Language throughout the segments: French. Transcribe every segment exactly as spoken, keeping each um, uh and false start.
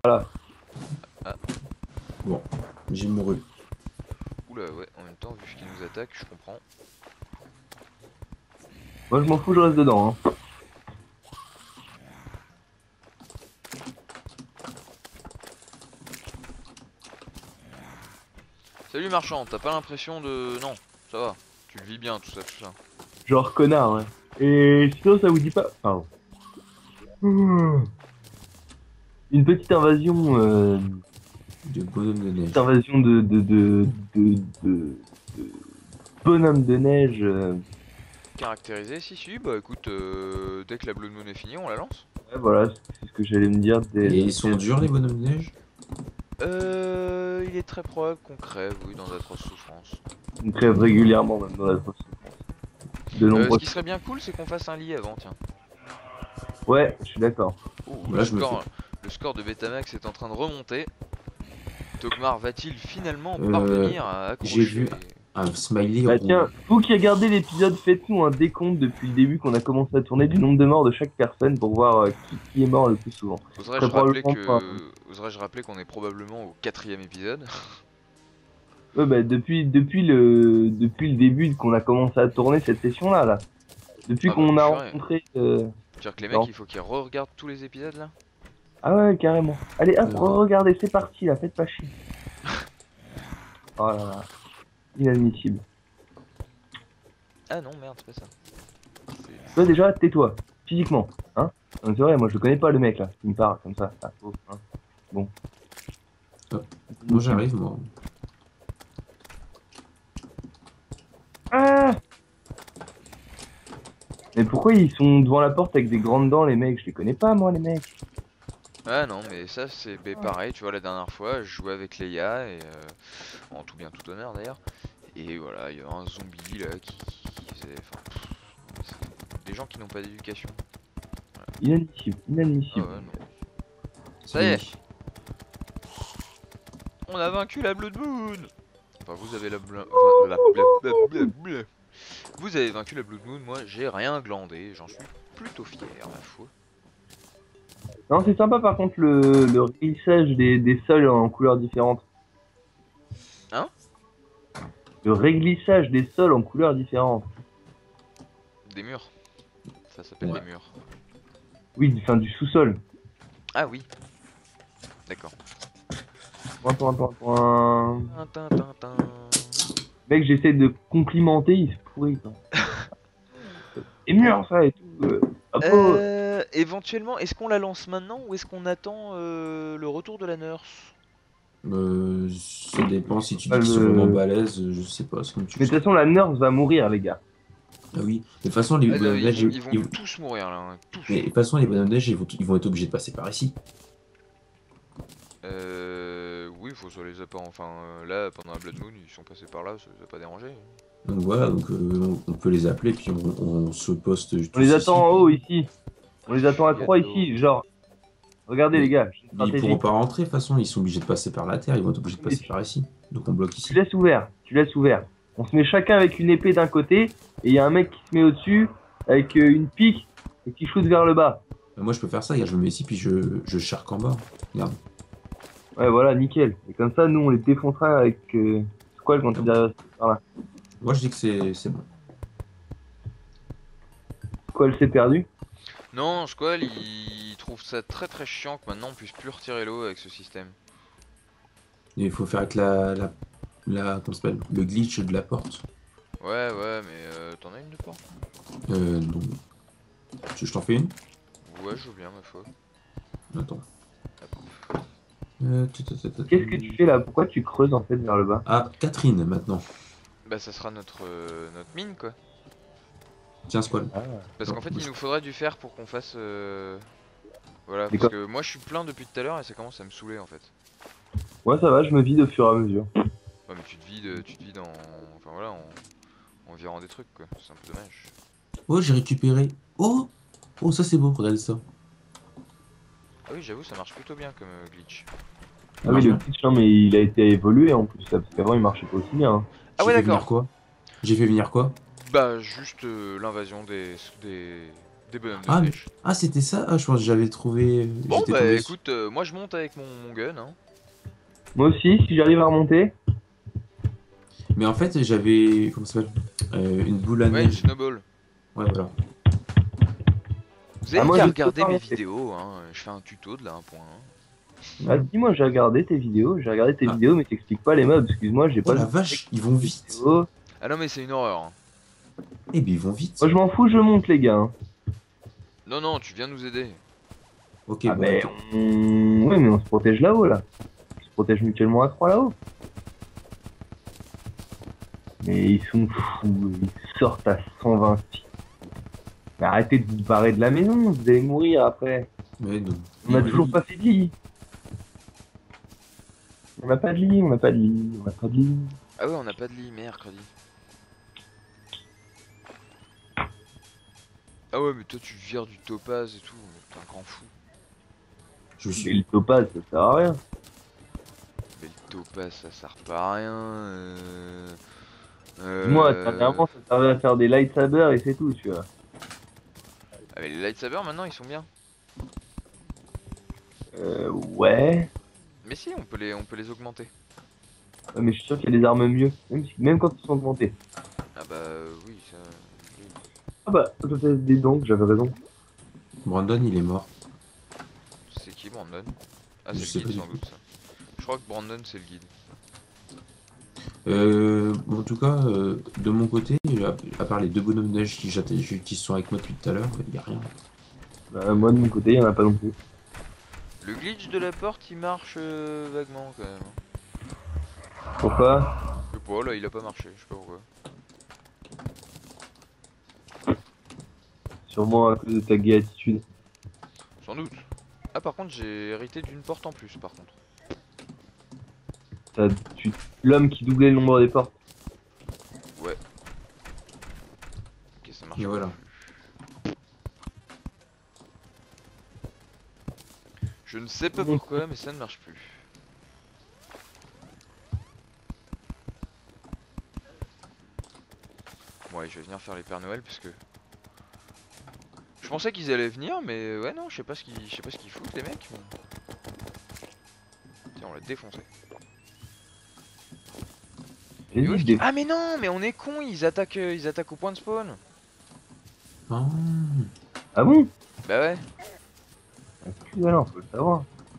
Voilà. Ah. Bon, j'ai mouru. Oula, ouais, en même temps, vu ce qu'il nous attaque, je comprends. Moi je m'en fous, je reste dedans. Hein. Salut marchand, t'as pas l'impression de... Non, ça va, tu le vis bien tout ça, tout ça. Genre connard, ouais. Et sinon ça vous dit pas... Pardon. Une petite invasion... Euh... De bonhomme de neige. Petite invasion de... de... de... de... de... de... bonhomme de neige... Euh... Caractérisé, si si, bah écoute, euh, dès que la Blood Moon est finie, on la lance. Ouais voilà, c'est ce que j'allais me dire. Des... Et ils sont durs les bonhommes de neige? Euh... Il est très probable qu'on crève, oui, dans d'atroces souffrances. On crève régulièrement même dans la sauce. De Euh, nombreux... ce qui serait bien cool, c'est qu'on fasse un lit avant, tiens. Ouais, je suis d'accord. Oh, Là, le, je me score, le score de Betamax est en train de remonter. Togmar va-t-il finalement Euh, parvenir à accrocher... j'ai vu- Un smiley Bah rond. tiens, vous qui regardez l'épisode, faites-nous un décompte depuis le début qu'on a commencé à tourner du nombre de morts de chaque personne pour voir euh, qui, qui est mort le plus souvent. Oserais-je Très rappeler probablement que... Oserais-je rappeler qu'on est probablement au quatrième épisode? Ouais bah depuis depuis le depuis le début qu'on a commencé à tourner cette session là là. Depuis Ah bah, qu'on a purée. rencontré euh... C'est-à-dire que les Non. mecs, il faut qu'ils re-regardent tous les épisodes là? Ah ouais carrément. Allez hop, Ouais. regardez, c'est parti là, faites pas chier. Oh là là. Inadmissible. Ah non, merde, c'est pas ça. C'est- Toi déjà, tais-toi, physiquement, hein. Non, c'est vrai, moi je connais pas le mec là, qui me parle comme ça. Ah, oh, hein. Bon. Ah. Moi j'arrive moi. Ah mais pourquoi ils sont devant la porte avec des grandes dents les mecs? Je les connais pas moi les mecs. Ah non, mais ça c'est bah, pareil, tu vois, la dernière fois, je jouais avec Leia, et euh, en tout bien tout honneur d'ailleurs, et voilà, il y a un zombie là qui, qui faisait... Enfin, pff, c'est des gens qui n'ont pas d'éducation. Inadmissible, Ah inadmissible. ouais, non. C'est Ça y est. fini. On a vaincu la Blood Moon. Enfin, vous avez la, bla... enfin, la bla... bla... bla... bla... Vous avez vaincu la Blood Moon, moi j'ai rien glandé, j'en suis plutôt fier, ma foi. Non, c'est sympa par contre le, le réglissage des, des sols en couleurs différentes. Hein? Le réglissage des sols en couleurs différentes. Des murs. Ça s'appelle Ouais. des murs. Oui, enfin du sous-sol. Ah oui. D'accord. Point, point, point, point. Tin, tin, tin, tin. Mec, j'essaie de complimenter, il se pourrit quoi. Et mûr ça et tout. Euh, hop, oh. Euh, éventuellement, est-ce qu'on la lance maintenant ou est-ce qu'on attend euh, le retour de la nurse? Euh, ça dépend si tu dis Ah, qu'ils sont le- vraiment balèzes, je sais pas, c'est comme tu Mais de veux. toute façon, la nurse va mourir, les gars. Ah oui, de toute façon les Ah, bonhommes non, de ils, neige, vont, ils- ils vont ils vont- tous mourir là, hein, tous. mais de toute façon les bonhommes de neige ils vont, ils vont être obligés de passer par ici. Euh, oui, faut sur les apports. Enfin, euh, là, pendant la Blood Moon, ils sont passés par là, ça les a pas dérangé. Donc voilà, donc euh, on, on peut les appeler puis on, on se poste On tous les ici. attend en haut ici. On les attend à trois ici, genre. Regardez Mais- les gars, j'ai une Mais ils stratégie. pourront pas rentrer de toute façon, ils sont obligés de passer par la terre, ils vont être obligés de passer par ici. Donc on bloque Tu ici. laisses ouvert, tu laisses ouvert. On se met chacun avec une épée d'un côté, et il y a un mec qui se met au-dessus avec euh, une pique et qui shoot vers le bas. Euh, Moi je peux faire ça, regarde, je me mets ici puis je, je charque en bas. Regarde. Ouais, voilà, nickel. Et comme ça, nous, on les défoncera avec euh, Squall quand il arrive par là. Moi je dis que c'est c'est bon. Squall s'est perdu. Non, Squall, il trouve ça très très chiant que maintenant on puisse plus retirer l'eau avec ce système. Il faut faire avec la, la, la comment ça s'appelle, le glitch de la porte. Ouais, ouais, mais euh, t'en as une de porte? Euh, donc, je, je t'en fais une? Ouais, je veux bien, ma foi. Attends. Euh, tu- tu- tu- tu- Qu'est-ce que tu fais là? Pourquoi tu creuses en fait vers le bas? Ah, Catherine maintenant. Bah, ça sera notre, euh, notre mine, quoi. Tiens, Squall. Ah. Parce Non, qu'en fait, moi, il je- nous faudrait du fer pour qu'on fasse. Euh... Voilà, D'accord. parce que moi je suis plein depuis tout à l'heure et ça commence à me saouler en fait. Ouais, ça va, je me vide au fur et à mesure. Ouais, mais tu te vides, tu te vides en. Enfin voilà, en, en virant des trucs quoi. C'est un peu dommage. Oh, j'ai récupéré. Oh, oh, ça c'est beau, regardez ça. Ah oui, j'avoue, ça marche plutôt bien comme euh, glitch. Ah oui, le glitch, non, mais il a été évolué en plus, ça, parce qu'avant il marchait pas aussi bien. hein. Ah J'ai ouais, fait d'accord. venir quoi? J'ai fait venir quoi? Bah, juste euh, l'invasion des, des. Des bonhommes de Ah, mais- neige. ah c'était ça? Ah, je pense que j'avais trouvé. Bon j'étais bah tombé sur- écoute, euh, moi je monte avec mon, mon gun. Hein. Moi aussi, si j'arrive à remonter. Mais en fait, j'avais. Comment ça s'appelle? Euh, une boule à Ouais, une neige. snowball. Ouais, voilà. Vous Ah, avez moi, qu'à je peux regarder pas mes remonter. vidéos, hein. Je fais un tuto de là, un point. Hein. Ah, dis-moi, j'ai regardé tes vidéos, j'ai regardé tes Ah. vidéos, mais t'expliques pas les mobs, excuse-moi, j'ai Oh pas la de vache, ils vont vite. vidéos. Ah non mais c'est une horreur. Hein. Eh ben, ils vont vite. Moi, je m'en fous, je monte, les gars. Hein. Non non, tu viens nous aider. Ok, Ah, bon, mais ok. on... Oui, mais on se protège là-haut, là. On se protège mutuellement à trois là-haut. Mais ils sont fous, ils sortent à cent vingt. Mais arrêtez de vous barrer de la maison, vous allez mourir après. Ouais, non. On a Ils- toujours ils- pas fait de lit. On n'a pas de lit, on n'a pas de lit, on n'a pas de lit. Ah ouais, on n'a pas de lit, mercredi. Ah ouais, mais toi tu vires du topaz et tout, t'es un grand fou. Je Mais suis. le topaz, ça sert à rien. Mais le topaz ça sert pas à rien. Euh... euh, Moi, dernièrement, ça servait à faire des lightsabers et c'est tout, tu vois. Ah mais les lightsabers maintenant ils sont bien. Euh, ouais. Mais si, on peut les, on peut les augmenter. Ouais, mais je suis sûr qu'il y a des armes mieux, même, si- même quand ils sont augmentés. Ah bah euh, oui, ça... oui. Ah bah, ça fait des dons, j'avais raison. Brandon, il est mort. C'est qui Brandon? Ah Je c'est sais le pas guide du sans doute ça. Je crois que Brandon c'est le guide. Euh, bon, en tout cas, euh, de mon côté, à, à part les deux bonhommes de neige qui, j'attends- qui sont avec moi depuis tout à l'heure, il n'y a rien. Bah, moi, de mon côté, il y en a pas non plus. Le glitch de la porte il marche euh, vaguement quand même. Pourquoi? Je sais pas, là il a pas marché, je sais pas pourquoi. Sûrement à cause de ta gay attitude. Sans doute. Ah par contre j'ai hérité d'une porte en plus par contre. T'as- tu- L'homme qui doublait le nombre des portes. Ouais. Ok ça marche. Et pas voilà. plus. Je ne sais pas pourquoi mais ça ne marche plus. Ouais je vais venir faire les Pères Noël parce que... Je pensais qu'ils allaient venir mais ouais non je sais pas ce qu'ils je sais pas ce qu'ils foutent les mecs mais... Tiens on l'a défoncé. J'ai Et où dit est-ce des- qu'ils- Ah mais non mais on est con ils attaquent euh, ils attaquent au point de spawn. Ah, Ah bon? Bah ouais. Excuse-moi, faut le savoir.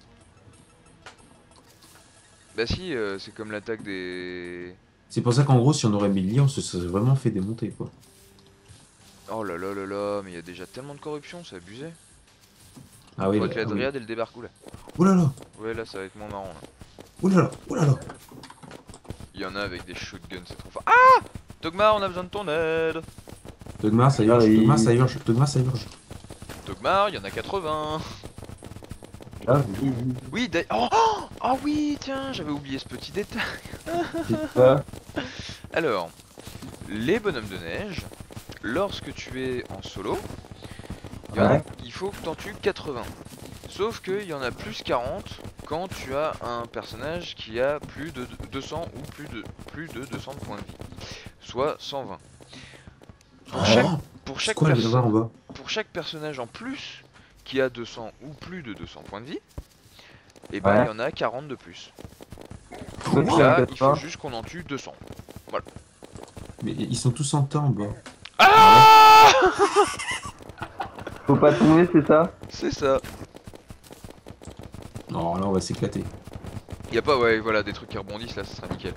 Bah si euh, c'est comme l'attaque des... c'est pour ça qu'en gros, si on aurait mis le lit, on se serait vraiment fait démonter, quoi. Oh là là là là mais il y a déjà tellement de corruption c'est abusé. Ah oui, Faudrait là, que la ah oui. dryade elle débarque où là. Oh là là, Ouais là ça va être moins marrant là. oh là là, oh là là. Il y en a avec des shotguns c'est trop fort. Ah Togmar on a besoin de ton aide. Dogmar, ça urge, Ah, il- Dogmar, ça urge, Dogmar, ça urge. Togmar il y en a quatre-vingts. Ah, oui, oui. Oui d'ailleurs... Oh, oh, oh oui tiens j'avais oublié ce petit détail. C'est ça. Alors, les bonhommes de neige, lorsque tu es en solo, il, y en a- Ouais. il faut que tu en tues quatre-vingts. Sauf qu'il y en a plus quarante quand tu as un personnage qui a plus de deux cents ou plus de, plus de deux cents de points de vie. Soit cent vingt. Pour chaque, Oh, pour c'est chaque, quoi la perso- barre en bas? pour chaque personnage en plus qui a deux cents ou plus de deux cents points de vie, et ben il Ouais. y en a quarante de plus. Donc, Donc il y a là, il faut quatre-vingts. juste qu'on en tue deux cents. Mais ils sont tous en temps en bas. Ah Faut pas tomber, c'est ça? C'est ça. Non, là, on va s'éclater. Y a pas, ouais, voilà, des trucs qui rebondissent là, ça sera nickel.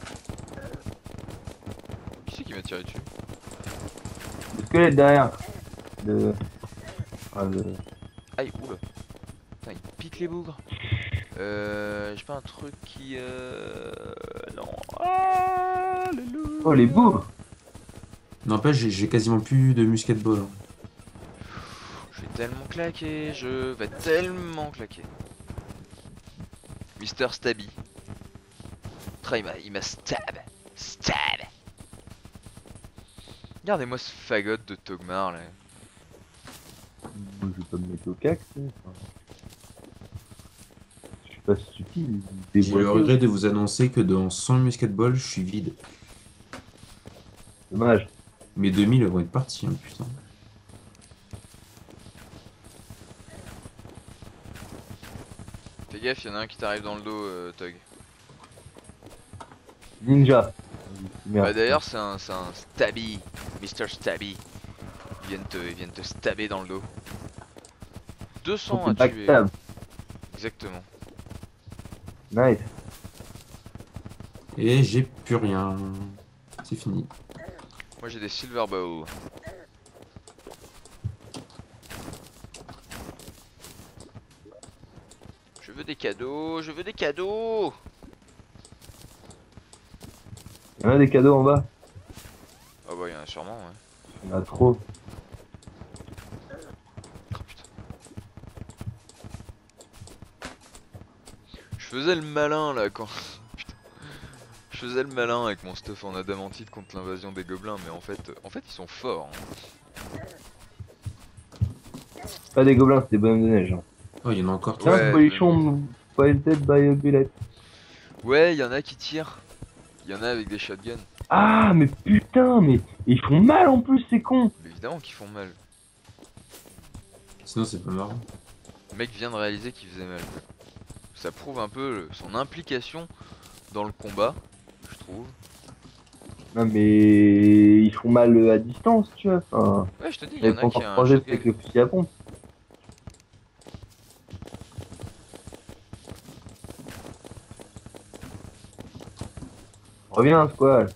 Qui c'est qui m'a tiré dessus? Le squelette derrière. De... Ah, le... Aïe, oula. Putain, il pique les bougres. Euh. J'ai pas un truc qui. Euh. Non. Ah, le loup. Oh, les bourgs! N'empêche, j'ai- j'ai quasiment plus de musket ball. hein. Je vais tellement claquer, je vais tellement claquer. Mister Stabby. Tra, il m'a il m'a stab. Stab. Regardez-moi ce fagot de Togmar là. Je vais pas me mettre au cac, tu sais, enfin. Je suis pas stupide. des J'ai le boiteux. regret de vous annoncer que dans cent musket ball, je suis vide. Dommage. Mes deux mille vont être partis, hein, putain. gaffe, y'en a un qui t'arrive dans le dos, euh, Tug. Ninja. Merde. Bah d'ailleurs c'est un, c'est un Stabby, mister Stabby. Ils viennent te, ils viennent te stabber dans le dos. deux cents à tuer. Backstab. Exactement. Nice. Et j'ai plus rien. C'est fini. Moi j'ai des silver balls. Je veux des cadeaux, je veux des cadeaux. Il y en a des cadeaux en bas. Ah bah y'en a sûrement ouais. Il y en a trop. Oh, putain. Je faisais le malin là quand... Putain. Je faisais le malin avec mon stuff en adamantite contre l'invasion des gobelins mais en fait, en fait ils sont forts. Hein. Pas des gobelins, c'est des bonhommes de neige. Hein. Oh, il y en a encore Tiens, trois. Ouais, Polichon, pointed by a bullet. Ouais, il y en a qui tirent. Il y en a avec des shotguns. Ah, mais putain, mais ils font mal en plus, ces cons. Mais évidemment qu'ils font mal. Sinon, c'est pas marrant. Le mec vient de réaliser qu'il faisait mal. Ça prouve un peu son implication dans le combat, je trouve. Non, mais ils font mal à distance, tu vois. Enfin, Ouais, je te dis, il y j'avais en pas a qui encore a un croisé shotgun. avec le fusil à pompe. Reviens, squal.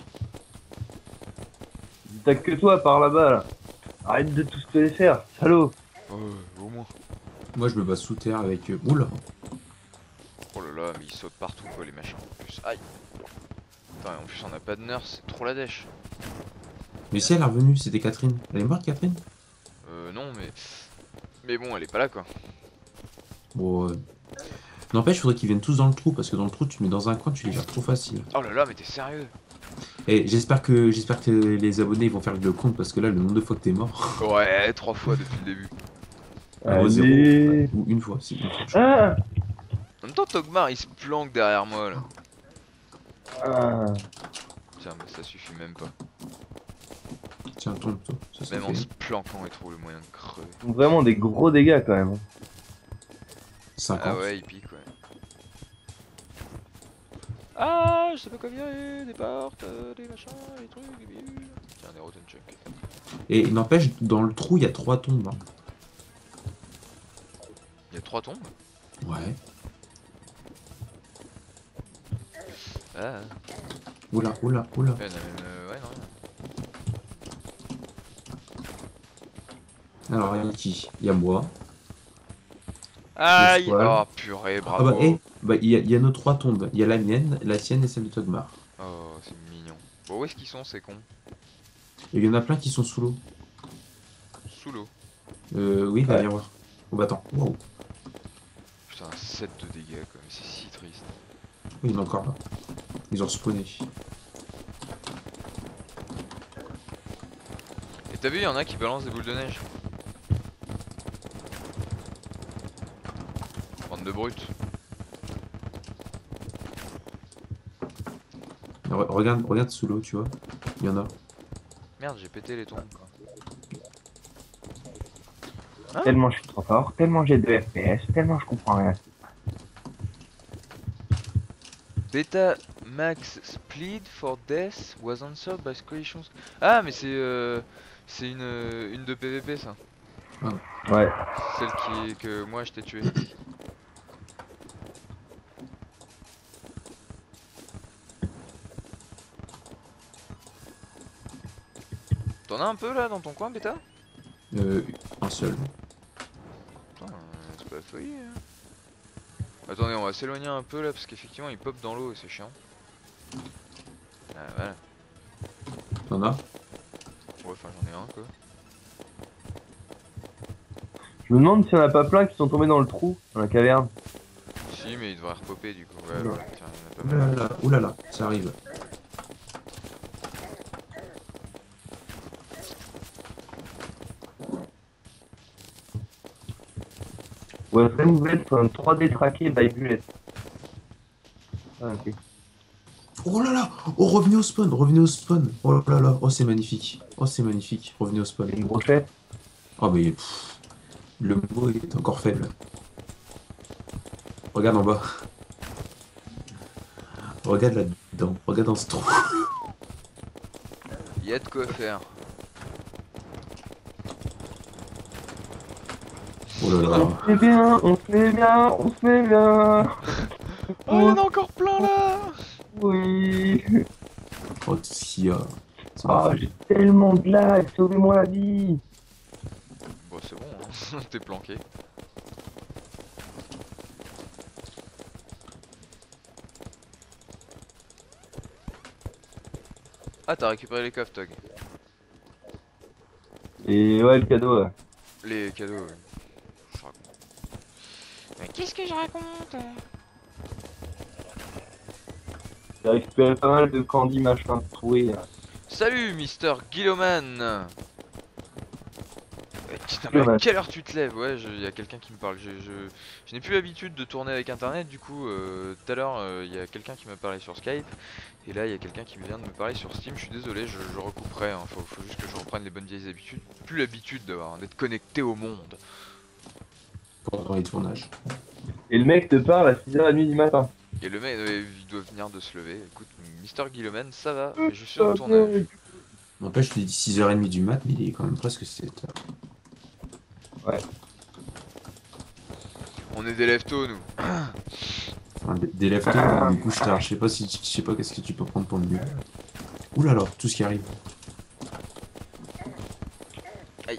T'as que toi par là-bas, là. Arrête de tous te les faire, salaud. Oh, au moins. Moi, je me bats sous terre avec. euh, Oula. Oh là là, mais ils sautent partout quoi, les machins. En plus, aïe. Putain, en plus on a pas de nurse, c'est trop la dèche. Mais si elle est revenue, c'était Catherine. Elle est morte, Catherine? Euh, non, mais. Mais bon, elle est pas là quoi. Bon. Euh... N'empêche, faudrait qu'ils viennent tous dans le trou parce que dans le trou, tu te mets dans un coin, tu les gères trop facile. Oh là là, mais t'es sérieux? Et j'espère que j'espère que les abonnés ils vont faire le compte parce que là, le nombre de fois que t'es mort. Ouais, trois fois depuis le début. Ah, zéro. Ouais. Ou une fois, c'est une fois. je Ah, En même temps, Togmar il se planque derrière moi là. ah. Tiens, mais ça suffit même pas. crois. Tiens, tombe toi. Ça, ça Même en fait se planquant, il trouve le moyen de crever. Ils font vraiment des gros dégâts quand même. cinquante. Ah ouais, il pique, ouais. Ah, je sais pas quoi virer, des portes, euh, des machins, des trucs, des bidules. Tiens, des rotten chuck. Et n'empêche, dans le trou, il y a trois tombes. Hein. Il y a trois tombes? Ouais. Ah, Oula, oula, oula. ouais, non, mais, euh, ouais, non. Alors, il y a qui? Il y a moi. Aïe! squal. Oh purée, Ah bravo! bah, eh, bah, il y, a- il y a nos trois tombes. Il y a la mienne, la sienne et celle de Togmar. Oh, c'est mignon. Bon, où est-ce qu'ils sont ces cons? Et il y en a plein qui sont sous l'eau. Sous l'eau. Euh, oui, va Ouais. viens voir. Oh bah attends. Wow. Putain, sept de dégâts quoi, c'est si triste. Oui, il y en a encore là. Ils ont spawné. Et t'as vu, il y en a qui balancent des boules de neige. Bande de brutes. Re- regarde, regarde sous l'eau, tu vois. Il y en a. Merde, j'ai pété les tombes. Tellement je suis trop fort, tellement j'ai de F P S, tellement je comprends rien. Beta Max Split for Death was answered by Squalitions. Ah, mais c'est euh, c'est une, euh, une de P V P ça. Ouais. Celle qui que moi je t'ai tué. T'en as un peu là dans ton coin, Beta? Euh, un seul. Putain, euh, c'est pas la folie. Hein. Attendez, on va s'éloigner un peu là parce qu'effectivement il pop dans l'eau et c'est chiant. Ah voilà. T'en as? Ouais, enfin j'en ai un quoi. Je me demande s'il y en a pas plein qui sont tombés dans le trou, dans la caverne. Si, mais il devrait repopper du coup. Ouais, Oula. ouais, tiens, il y en a pas mal. Oulala, oulala, ça arrive. Ouais, c'est une nouvelle sur un trois D traqué by Bullet. Ah, ok. Oh là là! Oh, revenez au spawn, revenez au spawn. Oh là là, oh c'est magnifique. Oh c'est magnifique, revenez au spawn. Une brochette. Oh mais pff, le mot est encore faible. Regarde en bas. Regarde là-dedans. Regarde dans ce trou. Il y a de quoi faire. Oh là là. On se met bien, on se met bien, on se met bien. Oh, il y en a encore plein là. Oui. Oh, tout ce qu'il y a. Ça Ah, m'a fait- j'ai tellement de lag, sauvez-moi la vie. Bon, c'est bon, hein. T'es planqué. Ah, t'as récupéré les coffres, Tog. Et ouais, le cadeau, ouais. Les cadeaux, ouais. Je raconte. Mais qu'est-ce que je raconte? J'ai récupéré pas mal de candy machin troué. Là. Salut, Mister Guilloman. Euh, Putain, mais à Guilloman. quelle heure tu te lèves? Ouais, il y a quelqu'un qui me parle. Je, je, je n'ai plus l'habitude de tourner avec internet, du coup, euh, tout à l'heure, il y a quelqu'un qui m'a parlé sur Skype. Et là, il y a quelqu'un qui vient de me parler sur Steam. Je suis désolé, je, je recouperai. Hein. Faut, faut juste que je reprenne les bonnes vieilles habitudes. Plus l'habitude d'avoir d'être connecté au monde. Pendant les tournages. Et le mec te parle à six heures trente du matin. Et le mec, euh, il doit venir de se lever. Écoute, Mister Guilloman, ça va, mais je suis en tournage. N'empêche, je t'ai dit six heures trente du mat, mais il est quand même presque sept heures. Ouais. On est des leftos, nous. Enfin, des, des leftos, du coup, je tard. Je sais pas si, je sais pas qu'est-ce que tu peux prendre pour le mieux. Ouh là là, tout ce qui arrive. Aïe.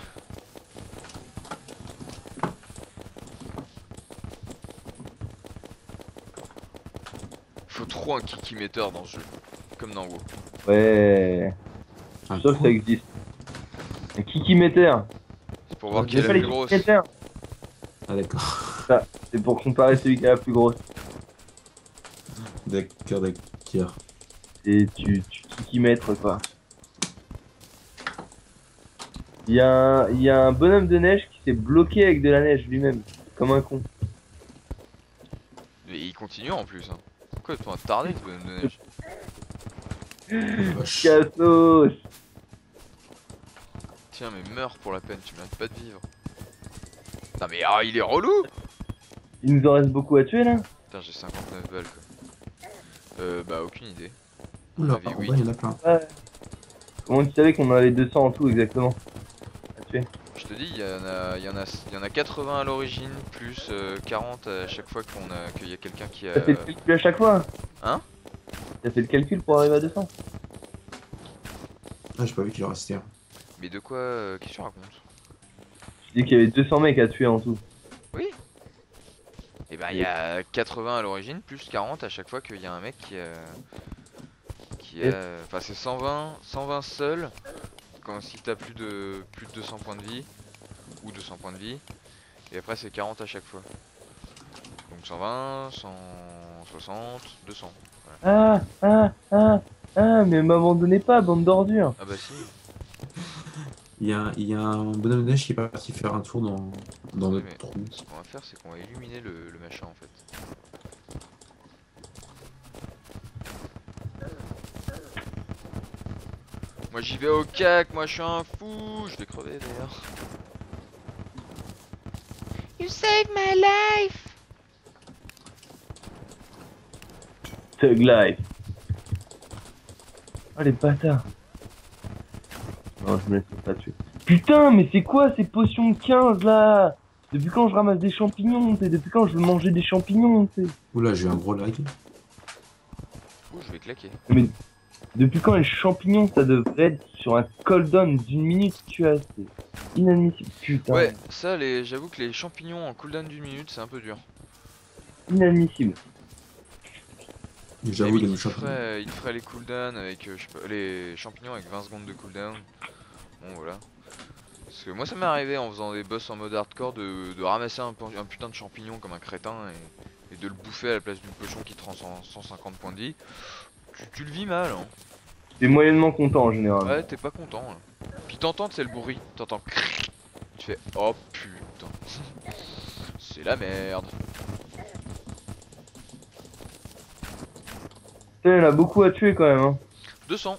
Faut trop un kiki metteur dans ce jeu, comme dans WoW. Ouais. Un Sauf que coup. ça existe. Un kiki meter. C'est pour voir Ouais, qui est J'ai la pas plus les grosse. kiki meter. Ah d'accord. C'est pour comparer celui qui a la plus grosse. D'accord, d'accord. Et tu, tu kiki mettre quoi. Il y, a un- il y a un bonhomme de neige qui s'est bloqué avec de la neige lui-même. Comme un con. Mais il continue en plus. Hein. Quoi, toi, tardé ce bonhomme de neige. Oh, vache. Cassos. Tiens, mais meurs pour la peine, tu mérites pas de vivre. Non, mais ah, il est relou! Il nous en reste beaucoup à tuer là. Putain, j'ai cinquante-neuf balles quoi. Euh, bah, aucune idée. Oula, J'avais en huit. bas, il y en a plein. Ouais. Comment tu savais qu'on en avait deux cents en tout exactement à tuer? Je te dis, il y en a, il y en a, il y en a quatre-vingts à l'origine, plus euh, quarante à chaque fois qu'on a, qu'il y a quelqu'un qui a. T'as fait le calcul à chaque fois? Hein? T'as fait le calcul pour arriver à deux cents? Ah, j'ai pas vu qu'il en restait un. Mais de quoi, euh, qu'est-ce que tu racontes? Je dis qu'il y avait deux cents mecs à tuer en tout. Oui. Et bah, il y a quatre-vingts à l'origine, plus quarante à chaque fois qu'il y a un mec qui a. Qui a. Enfin, c'est cent vingt, cent vingt seul. Quand si t'as plus de plus de deux cents points de vie ou deux cents points de vie, et après c'est quarante à chaque fois. Donc cent vingt, cent soixante, deux cents. Voilà. Ah, ah, ah, ah, mais m'abandonnez pas, bande d'ordures. Ah bah si. Il y a, il y a un bonhomme de neige qui est parti faire un tour dans, dans Attendez, notre mais trou. ce qu'on va faire, c'est qu'on va illuminer le, le machin en fait. Moi j'y vais au cac, moi je suis un fou, je vais crever d'ailleurs. You saved my life. Thug life. Oh les bâtards. Non, je me laisse pas tuer. Putain, mais c'est quoi ces potions de quinze là? Depuis quand je ramasse des champignons, t'sais? Depuis quand je veux manger des champignons, t'sais? Oula, j'ai eu un gros lag. Ouh, je vais claquer. Mais depuis quand les champignons ça devrait être sur un cooldown d'une minute, tu as? C'est inadmissible, putain. Ouais, ça, les... j'avoue que les champignons en cooldown d'une minute, c'est un peu dur. Inadmissible. J'avoue, Limite, les il, te champignons. ferait, il te ferait les cooldowns avec euh, je sais pas, les champignons avec vingt secondes de cooldown. Bon voilà. Parce que moi ça m'est arrivé en faisant des boss en mode hardcore de, de ramasser un, pu- un putain de champignon comme un crétin et, et de le bouffer à la place d'une potion qui te rend cent, cent cinquante points de vie. Tu, tu le vis mal hein. T'es moyennement content en général. Ouais t'es pas content là. Puis t'entends c'est le bruit, t'entends crrrr. Tu fais oh putain. C'est la merde. Putain, il y en a beaucoup à tuer quand même. Hein. deux cents.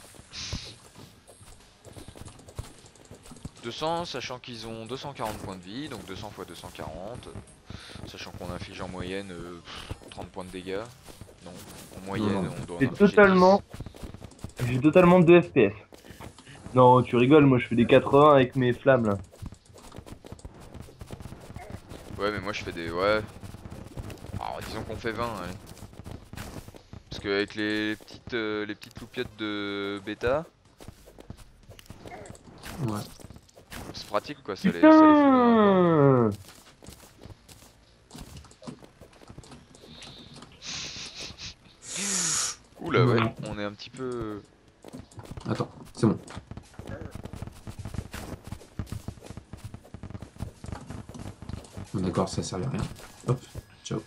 deux cents, sachant qu'ils ont deux cent quarante points de vie, donc deux cents fois deux cent quarante. Sachant qu'on inflige en moyenne euh, trente points de dégâts. Non, en moyenne Non, non. on doit en J'ai infliger totalement... J'ai totalement deux F P S. Non, tu rigoles, moi je fais des quatre-vingts avec mes flammes là. dix. Ouais, mais moi je fais des... Ouais. Alors disons qu'on fait vingt, allez. Parce qu'avec les petites, euh, les petites loupiottes de bêta, Ouais. c'est pratique quoi, ça les, ça les fout dans la Putain. Oula ouais, Ouais. on est un petit peu... Attends, c'est bon. Bon, d'accord, ça servait à rien. Hop, ciao.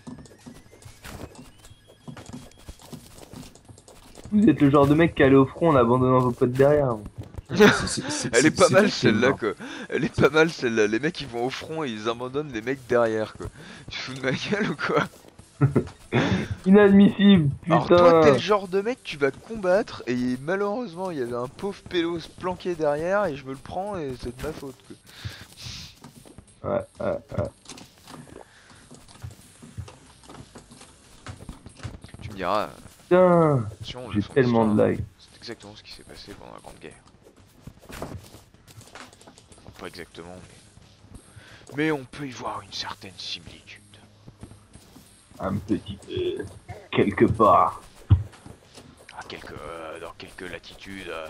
Vous êtes le genre de mec qui allait au front en abandonnant vos potes derrière. C'est- c'est- c'est- Elle est c'est- pas c'est mal toi qui es celle-là mort. quoi. Elle est pas mal celle-là. Les mecs ils vont au front et ils abandonnent les mecs derrière quoi. Tu fous de ma gueule ou quoi? Inadmissible, Alors toi t'es le putain. genre de mec tu vas combattre et malheureusement il y avait un pauvre pélos planqué derrière et je me le prends et c'est de ma faute quoi. Ouais, ouais, ouais. Tu me diras, euh, Putain. attention, le J'ai fond tellement de d'histoire, lag. c'est exactement ce qui s'est passé pendant la Grande Guerre. Bon, pas exactement mais... Mais on peut y voir une certaine similitude. Un petit peu. Quelque part. À quelques, euh, dans quelques latitudes... euh,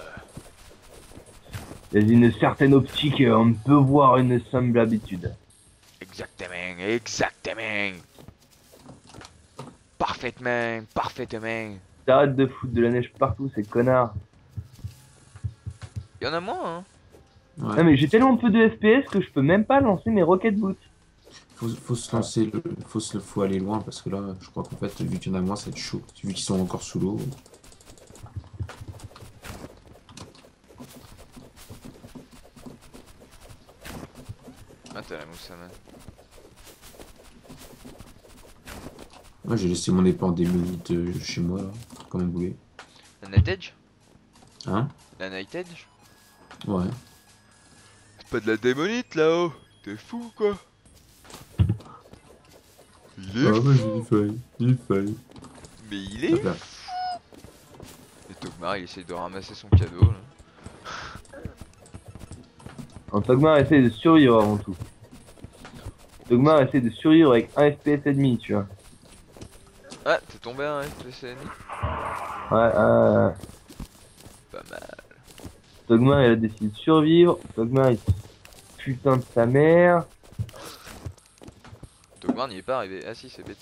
Dans une certaine optique, on peut voir une semblabilité. Exactement, exactement. Parfaitement, parfaitement. T'arrêtes de foutre de la neige partout, ces connards. Y'en a moins, hein. Ouais. Non mais j'ai tellement peu de F P S que je peux même pas lancer mes rocket boots. Faut, faut se lancer, le, faut, se, faut aller loin parce que là, je crois qu'en fait, vu qu'il y en a moins, ça va être chaud. Vu qu'ils sont encore sous l'eau. Ah, t'as la mousse à main. Moi, j'ai laissé mon épée en des minutes euh, chez moi, là, comme un boulet. La Night Edge? Hein? La Night Edge? Ouais. C'est pas de la démonite là-haut. T'es fou quoi. Il est Ah, fou. ouais, j'ai failli, j'ai failli. Mais il est Hop là. fou. Et Togmar il essaye de ramasser son cadeau là. Un Togmar essaie de survivre avant tout. Togmar essaie de survivre avec un F P S et demi, tu vois. Ah, t'es tombé à un F P S ennemi? Ouais, euh... Pas mal. Togmar il a décidé de survivre. Togmar il... Putain de sa mère. Togmar n'y est pas arrivé. Ah si, c'est bêta.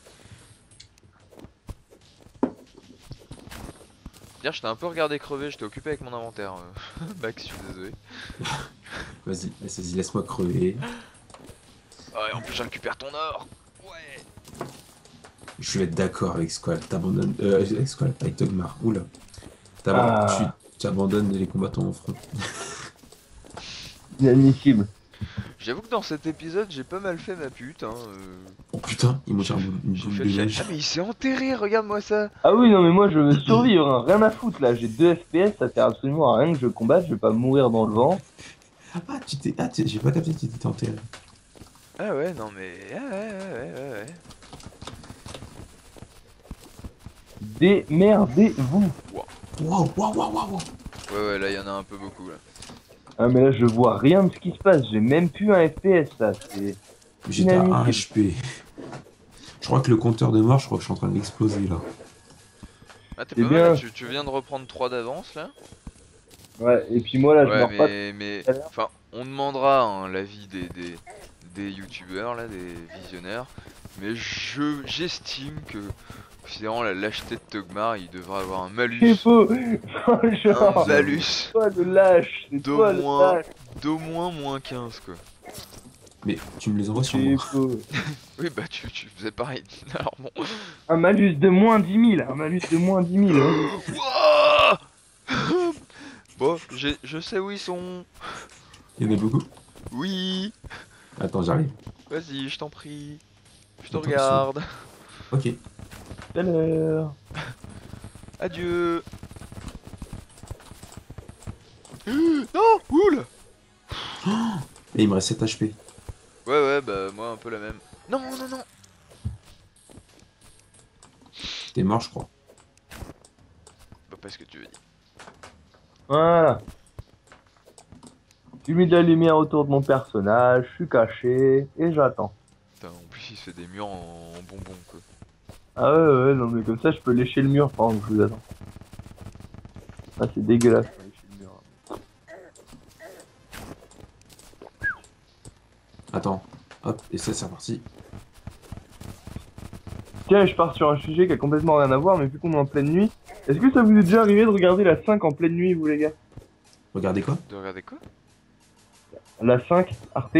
Dire, je t'ai un peu regardé crever, j'étais occupé avec mon inventaire. euh. Max, je suis désolé. Vas-y, vas-y, laisse-moi crever. Ah, et en plus, je récupère ton or. Ouais. Je vais être d'accord avec Squall. T'abandonnes. Euh, avec Squall, avec Togmar. Oula. T'abandonnes- Ah. Tu tu abandonnes les combattants au front. Inadmissible. J'avoue que dans cet épisode, j'ai pas mal fait ma pute. Hein. euh. Oh putain, il m'a tiré une J'ai boule fait de le chat. neige. Ah, mais il s'est enterré, regarde-moi ça. Ah oui, non mais moi je veux survivre, hein. Rien à foutre là. J'ai deux F P S, ça sert absolument à rien que je combatte, je vais pas mourir dans le vent. Ah, tu t'es. Ah, t'es- j'ai pas capté que tu t'étais enterré. Ah ouais, non mais... Ah ouais, ouais, ouais, ouais, ouais. Démerdez-vous. Waouh, waouh, waouh, waouh, waouh. Ouais, ouais, là, il y en a un peu beaucoup, là. Ah mais là je vois rien de ce qui se passe, j'ai même plus un F P S là, c'est... J'étais à un Inadmissible. H P. Je crois que le compteur de mort, je crois que je suis en train d'exploser là. Ah, t'es C'est pas bien. mal, là, tu, tu viens de reprendre trois d'avance, là. Ouais, et puis moi là je Ouais, meurs pas... mais... mais... tout à l'heure. Enfin, on demandera hein, l'avis des, des, des youtubeurs, là, des visionnaires. Mais je j'estime que... Finalement, la lâcheté de Togmar, il devrait avoir un C'est malus. faux. Un Genre, malus c'est toi le lâche, c'est d'au toi le moins... lâche. d'au moins moins quinze, quoi. Mais tu me les envoies sur C'est moi. faux. Oui, bah, tu, tu faisais pareil. Alors bon... Un malus de moins dix mille, un malus de moins dix mille. Hein. Wouah. Bon, j'ai- je sais où ils sont. Il y en a beaucoup. Oui. Attends, j'arrive. Vas-y, je t'en prie. Je te Attends, regarde. Ok. Tout à l'heure. Adieu. Non, oula. Et il me reste sept H P. Ouais, ouais, bah moi un peu la même. Non, non, non. T'es mort, je crois. Bah, pas ce que tu veux dire. Voilà. J'ai mis de la lumière autour de mon personnage, je suis caché, et j'attends. Putain, en plus, il se fait des murs en, en bonbons, quoi. Ah ouais, ouais, non mais comme ça je peux lécher le mur pendant que je vous attends. Ah c'est dégueulasse, de lécher le mur. Attends. Hop, et ça, c'est reparti. Tiens, je pars sur un sujet qui a complètement rien à voir, mais vu qu'on est en pleine nuit, est-ce que ça vous est déjà arrivé de regarder la cinq en pleine nuit, vous les gars? Regardez quoi? De regarder quoi? La cinq, Arte?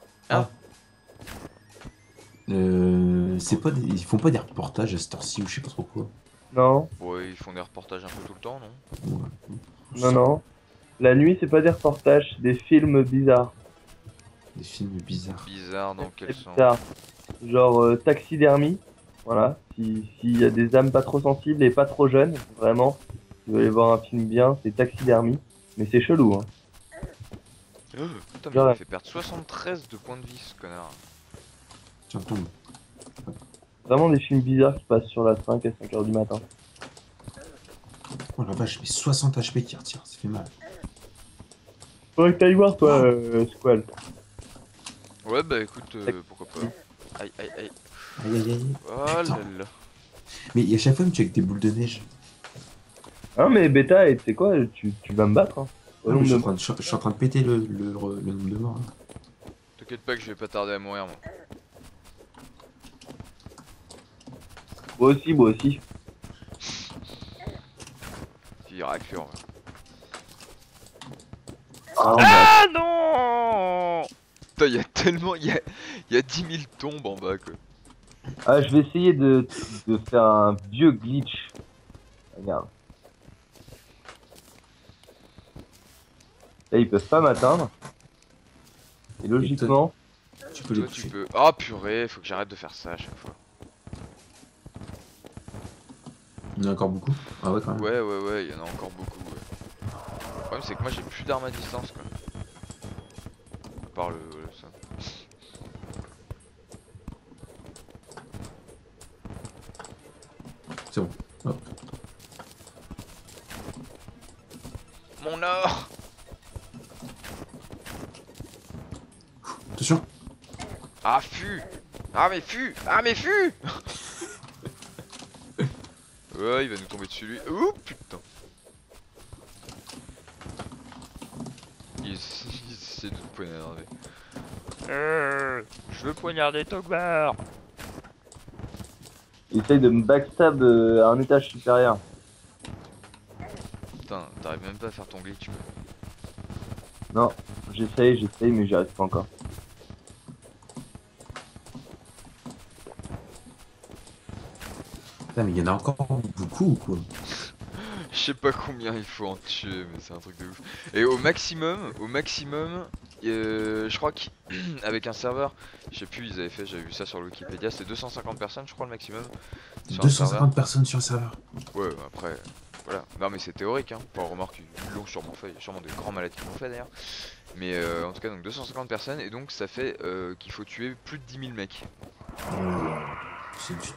Euh, c'est pas des... Ils font pas des reportages à cette heure-ci ou je sais pas trop quoi. Non, Ouais, ils font des reportages un peu tout le temps, non? Ouais. non, non. La nuit, c'est pas des reportages, c'est des films bizarres. Des films bizarres. Bizarre dans quel C'est sens? bizarre. Genre euh, taxidermie. Voilà. Si- S'il y a des âmes pas trop sensibles et pas trop jeunes, vraiment, si vous voulez voir un film bien, c'est taxidermie. Mais c'est chelou, hein. Oh, putain, mais il Genre- m'a fait perdre soixante-treize de points de vie, ce connard. Tiens, tombe. Vraiment des films bizarres qui passent sur la cinq à cinq heures du matin. Oh la vache, mais soixante H P qui retire, ça fait mal. Faudrait que t'ailles voir, toi, euh, Squall. Ouais, bah écoute, euh, pourquoi pas. Aïe, aïe, aïe. Aïe aïe aïe. Oh là Putain. là. Mais à chaque fois, il me tue avec des boules de neige. Hein, mais Beta, et tu sais quoi, tu, tu vas me battre, hein. Au Ah, mais nombre je, suis de en train de, je suis en train de péter le, le, le, le nombre de morts. Hein. T'inquiète pas que je vais pas tarder à mourir, moi. Moi aussi, moi aussi. Petit raclure. Ah, bah, Ah non! Putain, il y a tellement. Il y a, y a dix mille tombes en bas, quoi. ah, je vais essayer de, de faire un vieux glitch. Regarde. Là, ils peuvent pas m'atteindre. Et logiquement, Tu peux les Toi, tu toucher. peux. Ah purée, faut que j'arrête de faire ça à chaque fois. Il y en a encore beaucoup. Ah ouais, quand même. Ouais, ouais, ouais, il y en a encore beaucoup. Ouais. Le problème, c'est que moi j'ai plus d'armes à distance, quoi. À part le. le- ça. C'est bon. Hop. Mon or! Attention. Ah, fu! Ah, mais fu! Ah, mais fu! Ouais, il va nous tomber dessus lui. Ouh, putain! Il, il essaie de nous poignarder. Euh, je veux poignarder Togbar! il essaye de me backstab euh, à un étage supérieur. Putain, t'arrives même pas à faire ton glitch, quoi. Non, j'essaye, j'essaye, mais j'y arrive pas encore. Putain, mais il y en a encore beaucoup ou quoi? Je sais pas combien il faut en tuer, mais c'est un truc de ouf. Et au maximum, au maximum, euh, je crois qu'avec un serveur, je sais plus, ils avaient fait, j'avais vu ça sur le Wikipédia, c'était deux cent cinquante personnes, je crois, le maximum. Sur un deux cent serveur. cinquante personnes sur le serveur. Ouais, après, voilà. Non, mais c'est théorique, hein. Pas remarque, ils l'ont sûrement fait, il y a sûrement des grands malades qui l'ont fait d'ailleurs. Mais euh, en tout cas, donc deux cent cinquante personnes, et donc ça fait euh, qu'il faut tuer plus de dix mille mecs. C'est du...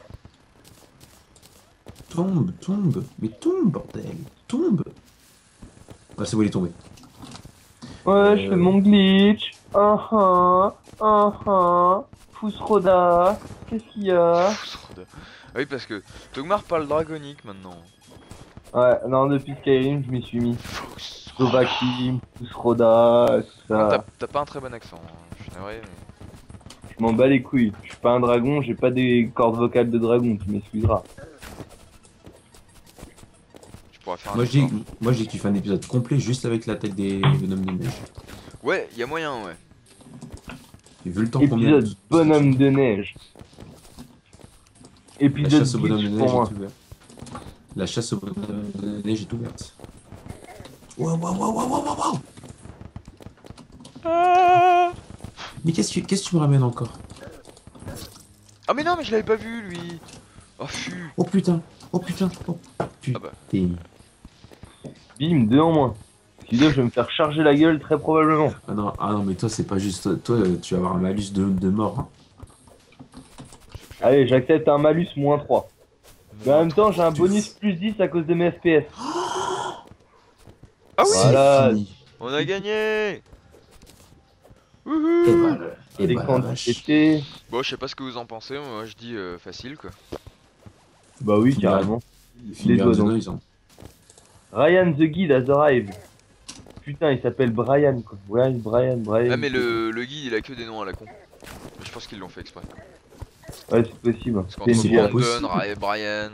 Tombe, tombe, mais tombe, bordel, tombe. Ah, c'est bon, il est tombé. Ouais, je Euh. fais mon glitch. Ah ah, ah ah. Fousroda, qu'est-ce qu'il y a? Ah oui, parce que Togmar parle dragonique maintenant. Ouais, non, depuis Skyrim, je m'y suis mis. Fous- Dovahkiin, Fousroda, tout Non, T'as ça. t'as pas un très bon accent, hein. Je suis navré, mais... Je m'en bats les couilles. Je suis pas un dragon, j'ai pas des cordes vocales de dragon, tu m'excuseras. Tu pourras faire un Moi je, dis, effort. moi, je dis que tu fais un épisode complet juste avec la tête des bonhommes de neige. Ouais, y a moyen, ouais. Et vu le temps qu'on met. Épisode bonhomme de neige. La Épisode chasse au bonhomme de glitch neige pour moi. est ouverte. La chasse au bonhomme de neige est ouverte. Waouh, waouh, waouh, waouh, waouh, waouh. Ah, Mais qu'est-ce que qu'est-ce que tu me ramènes encore? Ah mais non, mais je l'avais pas vu, lui. Oh, fu. Oh putain, oh putain, oh putain. Ah bah. Bim, deux en moins. Sinon, je vais me faire charger la gueule très probablement. Ah non, ah non, mais toi, c'est pas juste. Toi, tu vas avoir un malus de, de mort. Hein. Allez, j'accepte un malus moins trois. Mais en même temps, j'ai un Tu- bonus plus dix à cause de mes F P S. Ah oui, Voilà. C'est fini. on a gagné. Et Wouhou. voilà. Et Les bah la camps vache. d'été. Bon, je sais pas ce que vous en pensez, moi je dis euh, facile quoi. Bah oui, Finir- carrément. Finir doigts The donc. Noise, hein. Ryan the Guide has arrived. Putain, il s'appelle Brian quoi. Ouais, Brian, Brian. Ah mais le, le guide il a que des noms à la con. Je pense qu'ils l'ont fait exprès. Ouais, c'est possible. Parce C'est qu'entre une c'est bière. pas possible. Brandon, Ray- Brian.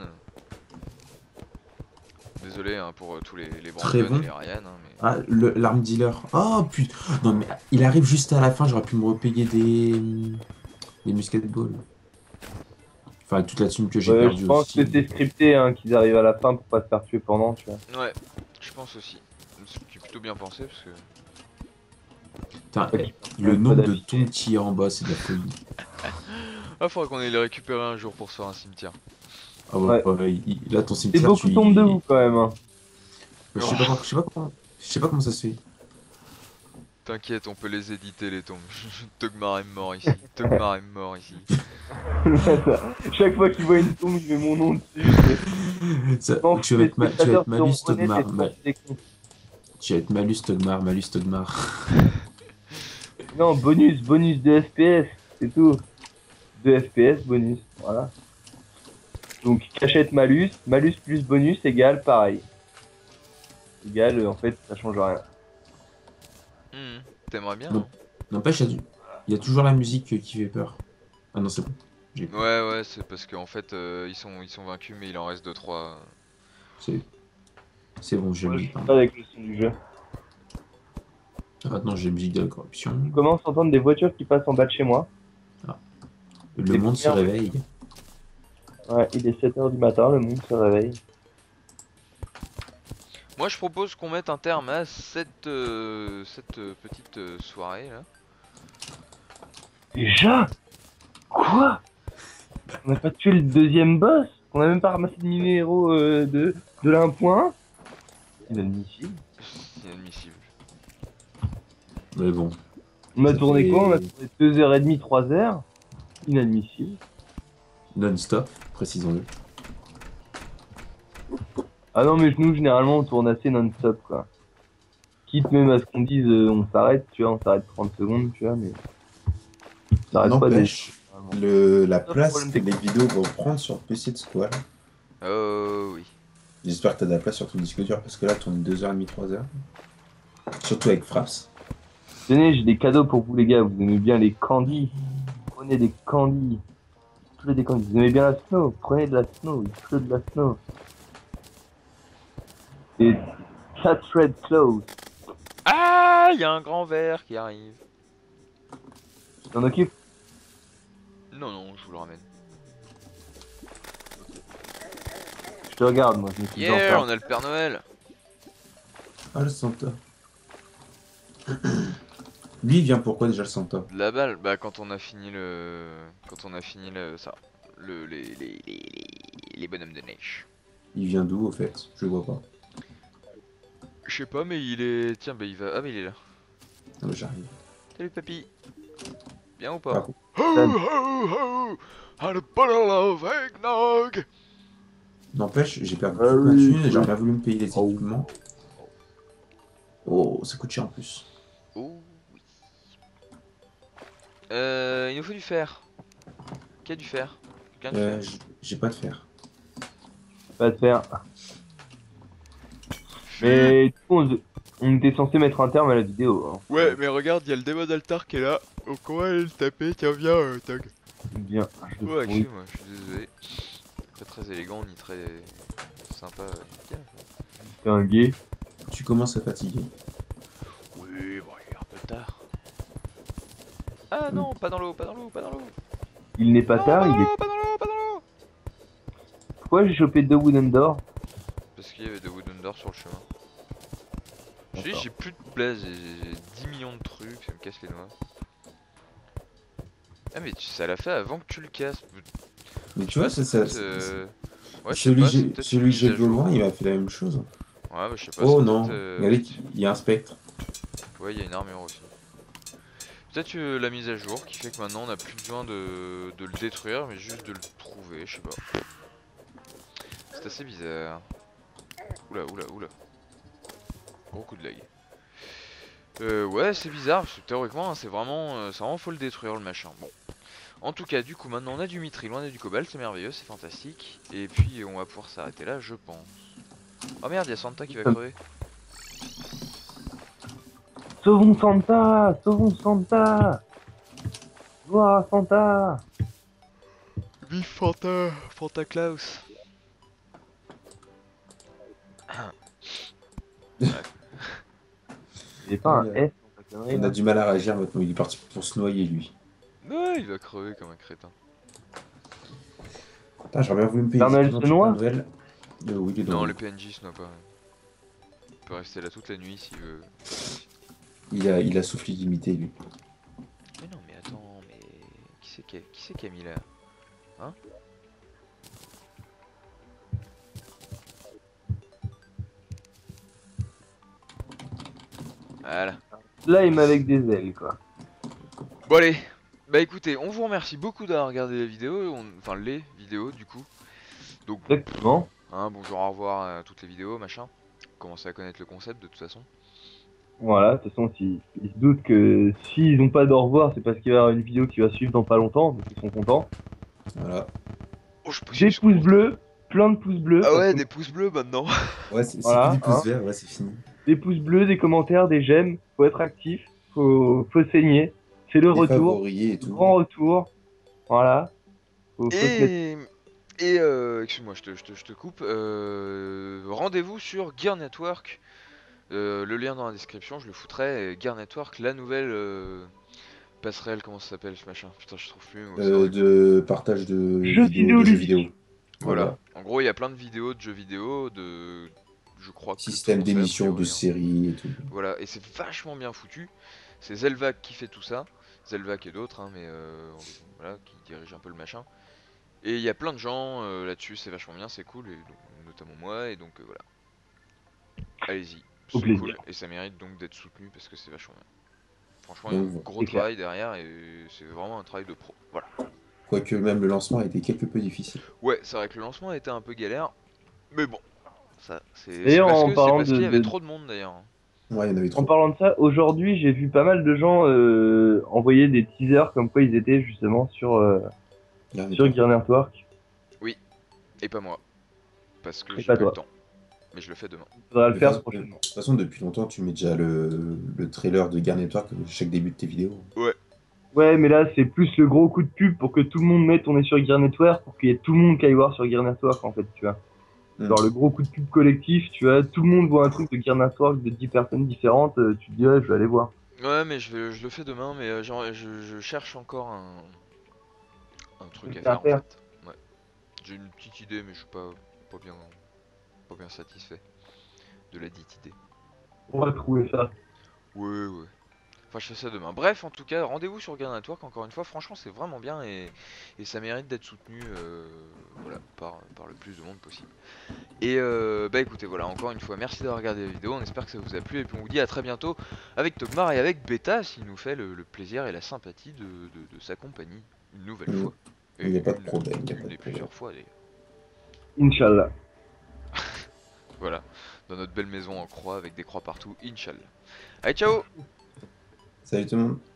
Désolé hein, pour euh, tous les, les Très Brandon bon. et les Ryan. Hein, mais... Ah, le- l'arme dealer. Oh putain. Non mais il arrive juste à la fin, j'aurais pu me repayer des. des musket balls. Enfin, toute la thune que j'ai Ouais, perdue je pense aussi. que c'est scripté hein, qu'ils arrivent à la fin pour pas se faire tuer pendant, tu vois. Ouais, je pense aussi. Ce qui est plutôt bien pensé parce que... Putain, Ouais. le Pas nombre de d'habitude. tombes qu'il y a en bas, c'est de la folie. Ah, faudrait qu'on aille les récupérer un jour pour se faire un cimetière. Ah ouais, Ouais. ouais, il- il- là ton C'est cimetière. beaucoup tu- tombent de vous quand même. Hein. Je sais pas, comment- je sais pas comment. Je sais pas comment ça se fait. T'inquiète, on peut les éditer les tombes. Togmar est mort ici. Togmar est mort ici. Chaque fois qu'il voit une tombe, il met mon nom dessus. Ça- Non, tu vas les être, ma- tu vas spectateurs être malus seront honnêtes Togmar. et ma- seront des cons. Tu vas être malus Togmar, malus Togmar. Non, bonus, bonus de F P S, c'est tout. De F P S, bonus, voilà. Donc cachette malus, malus plus bonus égale pareil. Égale, euh, en fait, ça change rien. Hmm, T'aimerais bien Non. hein. N'empêche, il y a du- il y a toujours la musique euh, qui fait peur. Ah non, c'est bon. J'ai- Ouais, ouais, c'est parce qu'en fait, euh, ils, sont, ils sont vaincus, mais il en reste deux trois. C'est c'est bon, j'ai Moi, mis. je suis pas avec le son du jeu. Maintenant, j'ai musique de la corruption. Je commence à entendre des voitures qui passent en bas de chez moi. Le Des monde se premières- réveille. Ouais, il est sept heures du matin, le monde se réveille. Moi, je propose qu'on mette un terme à cette, euh, cette euh, petite euh, soirée là. Déjà? Quoi? On n'a pas tué le deuxième boss? On a même pas ramassé le numéro euh, de, de l'un point un? Inadmissible. Inadmissible. Mais bon. On a Ça tourné fait- quoi? On a tourné deux heures trente, trois heures. Inadmissible. Non-stop, précisons-le. Ah non, mais nous, généralement, on tourne assez non-stop, quoi. Quitte même à ce qu'on dise, euh, on s'arrête, tu vois, on s'arrête trente secondes, tu vois, mais. On s'arrête pas des... N'empêche, le, la Pas de place problème que les vidéos vont prendre sur P C de Squall, Oh oui. j'espère que t'as de la place sur ton disque dur parce que là, tourne deux heures trente, trois heures. Surtout avec Fraps. Tenez, j'ai des cadeaux pour vous, les gars. Vous aimez bien les candies. Prenez des candies. Il pleut des candies. Vous aimez bien la snow? Prenez de la snow. Il pleut de la snow. Et Cat Red Clothes. Ah, il y a un grand verre qui arrive. Tu t'en occupes? Non, non, je vous le ramène. Je te regarde, moi. Je me suis Yeah, on a le Père Noël. Ah, le Santa. Lui, il vient pourquoi déjà le Santa? De la balle. Bah quand on a fini le, quand on a fini le ça, le les les les, les, les bonhommes de neige. Il vient d'où au fait? Je le vois pas. Je sais pas, mais il est, tiens, bah il va, ah mais il est là. Ah, bah, j'arrive. Salut papy. Bien ou pas? Ah, Ho ho ho! And a bottle of eggnog. N'empêche, j'ai perdu Ah toute ma oui, thune et oui. j'aurais bien voulu me payer les Oh. équipements. Oh, ça coûte cher en plus. Oh oui. Euh, il nous faut du fer. Qui a du fer? Quelqu'un de Euh, fer? j- j'ai pas de fer. Pas de faire. Mais du coup, on, on était censé mettre un terme à la vidéo. Hein. Ouais, mais regarde, il y a le démon d'Altar qui est là. Donc on va aller le taper. Tiens, viens, euh, Tog. Bien. Je Ouais, oui. excuse-moi, je suis désolé. Pas très élégant ni très sympa. euh, tiens. C'est un gay. Tu commences à fatiguer. Oui, bon, il est un peu tard. Ah non, pas dans l'eau, pas dans l'eau, pas dans l'eau. Il n'est pas Non, tard, pas dans il est. l'eau, pas dans l'eau, pas dans l'eau. Pourquoi j'ai chopé deux wooden door? Parce qu'il y avait des wooden door sur le chemin. Je dis, D'accord. j'ai plus de place, j'ai j'ai dix millions de trucs, ça me casse les noix. Ah mais tu, ça l'a fait avant que tu le casses. Mais tu vois, c'est ça. peut-être, euh, Ouais, je sais Celui pas, que c'est j'ai- peut-être celui une que j'ai mise à jour. loin, il m'a fait la même chose. Ouais, bah je sais pas. Oh c'est non, peut-être, euh, regardez, il y a un spectre. Ouais, il y a une armure aussi. Peut-être euh, la mise à jour qui fait que maintenant on n'a plus besoin de, de le détruire, mais juste de le trouver, je sais pas. C'est assez bizarre. Oula, oula, oula. Gros coup de lag. Euh, ouais, c'est bizarre, parce que théoriquement, hein, c'est vraiment, euh, c'est vraiment faut le détruire le machin. Bon. En tout cas, du coup, maintenant on a du mithril, on a du cobalt, c'est merveilleux, c'est fantastique. Et puis on va pouvoir s'arrêter là, je pense. Oh merde, il y a Santa qui va crever. Sauvons Santa, sauvons Santa. Gloire à Santa. Vive Fanta, Fanta Klaus. J'ai pas un Ouais. S dans ta connerie, On là. a du mal à réagir maintenant, il est parti pour se noyer lui. Ouais, il va crever comme un crétin. Putain, j'aurais bien voulu me payer Père Noël effectivement se du noie Père Noël. Euh, oui, il est dans Non, le- le P N J ce n'est pas. Il peut rester là toute la nuit s'il veut. il a, il a soufflé limité lui. Mais non, mais attends, mais qui c'est qui a, qui c'est qui a mis là? Hein? Voilà. Slime avec des ailes, quoi. Bon allez, bah écoutez, on vous remercie beaucoup d'avoir regardé la vidéo, on- enfin les vidéos du coup. Donc bon, Exactement. hein, bonjour, au revoir à toutes les vidéos, machin. Commencez à connaître le concept de toute façon. Voilà, de toute façon, s'ils ils se doutent que s'ils n'ont pas d'au revoir, c'est parce qu'il va y avoir une vidéo qui va suivre dans pas longtemps, donc ils sont contents. Voilà. Oh, je peux Des pouces bleus, plein de pouces bleus. Ah parce ouais, que- des pouces bleus maintenant. Ouais, c'est c'est Voilà, plus des pouces hein. verts, ouais, c'est fini. Des pouces bleus, des commentaires, des j'aime, faut être actif, faut, faut saigner. C'est le Des retour, favoris et le tout. grand retour. Voilà. Faut, faut se mettre. Et, et euh, excuse-moi, je te, je te, je te coupe. Euh, rendez-vous sur Gear Network. Euh, le lien dans la description, je le foutrai. Gear Network, la nouvelle euh, passerelle, comment ça s'appelle ce machin? Putain, je trouve plus. mais c'est Euh, horrible. de partage de Jeux vidéos, vidéo de jeux ludiques. vidéo. Voilà. Voilà. En gros, il y a plein de vidéos de jeux vidéo, de. Je crois que. Système le tour, c'est a d'émission, de priori, hein. séries et tout. Voilà, et c'est vachement bien foutu. C'est Zelvac qui fait tout ça. Zelvac et d'autres, hein, mais euh, voilà, qui dirige un peu le machin. Et il y a plein de gens euh, là-dessus, c'est vachement bien, c'est cool, et donc, notamment moi, et donc euh, voilà. Allez-y, Au c'est plaisir. cool, et ça mérite donc d'être soutenu parce que c'est vachement bien. Franchement, Donc, il y a un gros c'est clair. travail derrière, et c'est vraiment un travail de pro. Voilà. Quoique même le lancement a été quelque peu difficile. Ouais, c'est vrai que le lancement a été un peu galère, mais bon, ça, c'est c'est D'ailleurs, parce en que c'est parlant parce de- qu'il y avait de- trop de monde d'ailleurs. Ouais, il y en avait En trop. parlant de ça, aujourd'hui, j'ai vu pas mal de gens euh, envoyer des teasers comme quoi ils étaient justement sur, euh, Il y en a sur pas. Gear Network. Et pas moi, parce que Et j'ai pas pas, le toi. temps. Mais je le fais demain. Faudra De le toute faire façon, prochainement. de toute façon, depuis longtemps, tu mets déjà le, le trailer de Gear Network chaque début de tes vidéos. Ouais, mais là, c'est plus le gros coup de pub pour que tout le monde mette on est sur Gear Network, pour qu'il y ait tout le monde qui aille voir sur Gear Network, en fait, tu vois. Mm. Genre le gros coup de pub collectif, tu vois, tout le monde voit un truc de Gear Network de dix personnes différentes, euh, tu te dis, ouais, je vais aller voir. Ouais, mais je, vais- je le fais demain, mais euh, genre, je, je cherche encore un, un truc à À faire en faire. fait. Ouais. J'ai une petite idée, mais je suis pas, pas bien, pas bien satisfait de la dite idée. On va trouver ça. Ouais, ouais. Enfin, je fais ça demain. Bref, en tout cas, rendez-vous sur Gear Network. Encore une fois, franchement, c'est vraiment bien et, et ça mérite d'être soutenu, euh, voilà, par, par le plus de monde possible. Et euh, bah écoutez, voilà, encore une fois, merci d'avoir regardé la vidéo. On espère que ça vous a plu et puis on vous dit à très bientôt avec Togmar et avec Beta, s'il nous fait le, le plaisir et la sympathie de, de, de sa compagnie une nouvelle Mm. fois. Et Il n'y a pas de une- problème, il y a une pas de et problème. plusieurs fois d'ailleurs. Inch'Allah. Voilà, dans notre belle maison en croix avec des croix partout, Inch'Allah. Allez, ciao! Salut tout le monde.